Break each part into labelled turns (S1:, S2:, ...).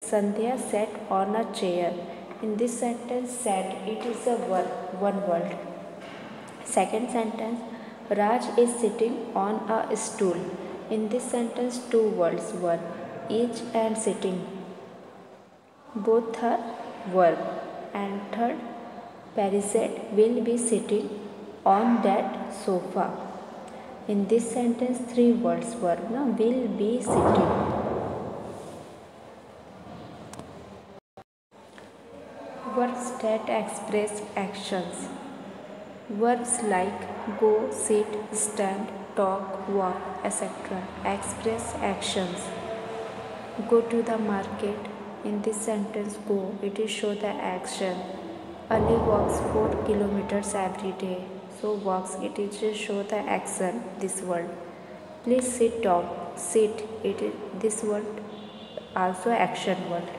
S1: Sandhya sat on a chair. In this sentence, sat, it is a verb, one word. Second sentence, Raj is sitting on a stool. In this sentence, two words were each and sitting. Both are verb. And third, Parizet will be sitting on that sofa. In this sentence, three words verb. No, will be sitting. Verbs that express actions. Verbs like go, sit, stand, talk, walk, etc. express actions. Go to the market. In this sentence, go, it is show the action. Ali walks 4 kilometers every day. So walks, it is show the action, this word. Please sit down. Sit, it is this word also action word.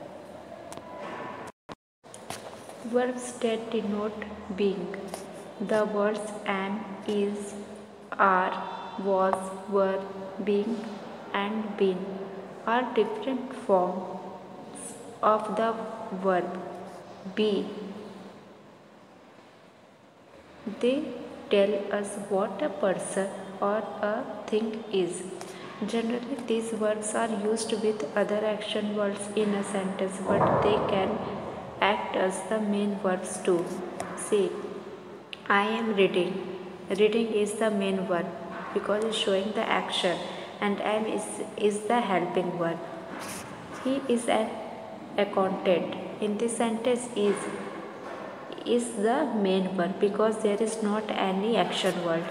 S1: Verbs that denote being. The words am, is, are, was, were, being and been are different forms of the verb be. They tell us what a person or a thing is. Generally, these verbs are used with other action words in a sentence, but they can act as the main verbs too. Say, I am reading. Reading is the main verb because it's showing the action, and am is the helping verb. He is an accountant. In this sentence, is the main verb because there is not any action word.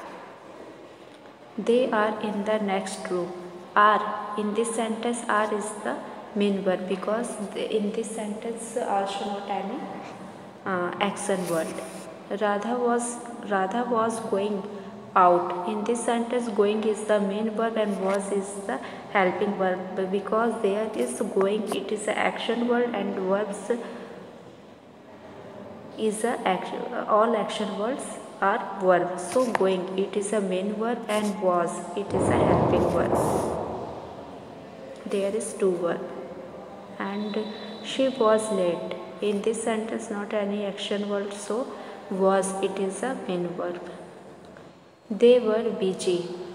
S1: They are in the next room. Are, in this sentence, are is the main verb because in this sentence also not any action word. Radha was going out. In this sentence, going is the main verb and was is the helping verb because there is going, it is an action word, and verbs is a action. All action words are verbs. So going, it is a main verb, and was, it is a helping verb. There is two verb. And she was late. In this sentence, not any action word, so was, it is a main verb. They were busy.